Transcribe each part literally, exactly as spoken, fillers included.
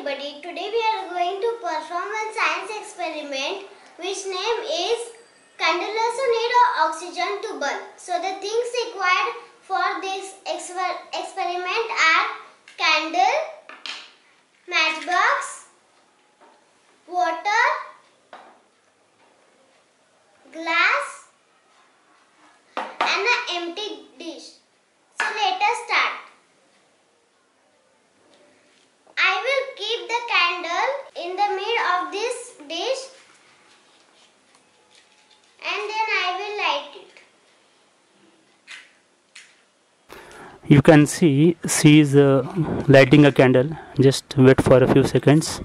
everybody, today we are going to perform a science experiment which name is candle also need oxygen to burn. So the things required for this exper experiment are candle, matchbox, water, glass and an empty dish. So let us start. I will keep the candle in the middle of this dish and then I will light it. You can see she is uh, lighting a candle. Just wait for a few seconds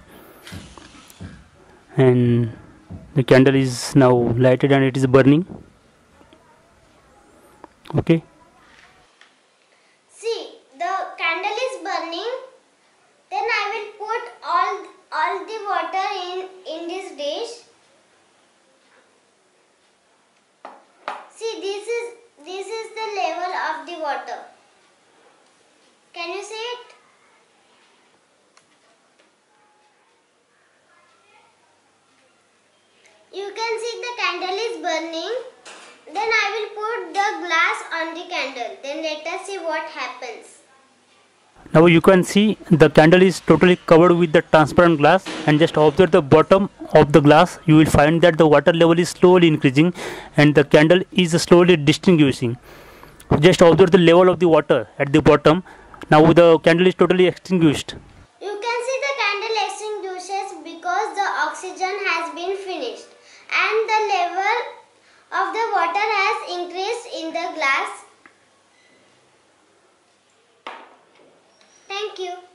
and the candle is now lighted and it is burning. Okay. See, the candle is burning. Then I will put all all the water in in this dish. See, this is this is the level of the water. Can you see it? You can see the candle is burning. Then I will put the glass on the candle. Then let us see what happens. Now you can see the candle is totally covered with the transparent glass, and just observe the bottom of the glass. You will find that the water level is slowly increasing and the candle is slowly distinguishing. Just observe the level of the water at the bottom. Now the candle is totally extinguished. You can see the candle extinguishes because the oxygen has been finished and the level of the water has increased in the glass. Thank you.